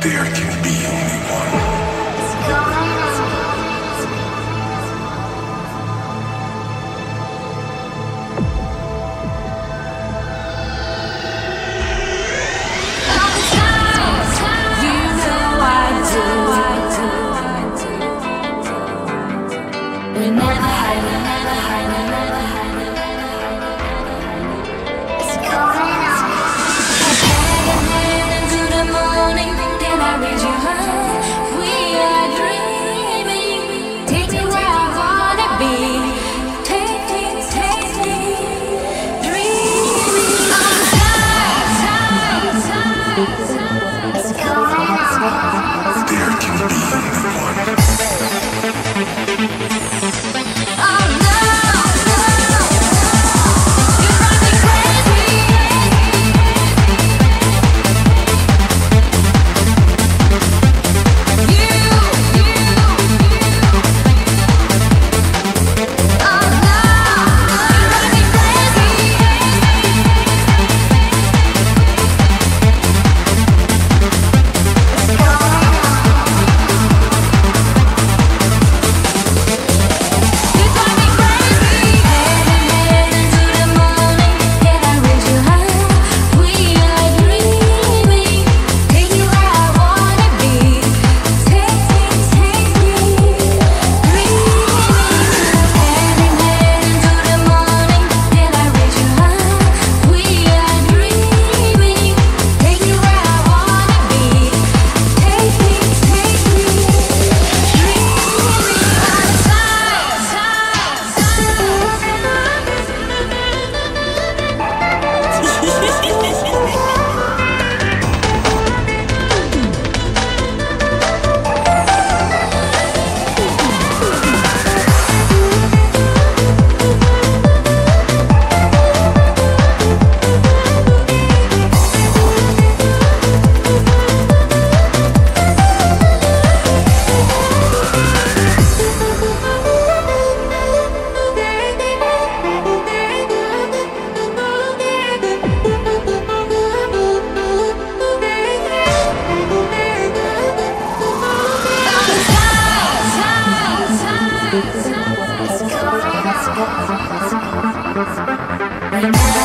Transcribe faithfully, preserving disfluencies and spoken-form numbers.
There can be only one. We never hide, we never hide, we never hide, we never hide. It's going on. I drag your hand into the morning, then I raise you high. We are dreaming. Take me where I wanna be. Take me, take me. Dreaming on time, time, time. It's going on. There can be only one. It's going on.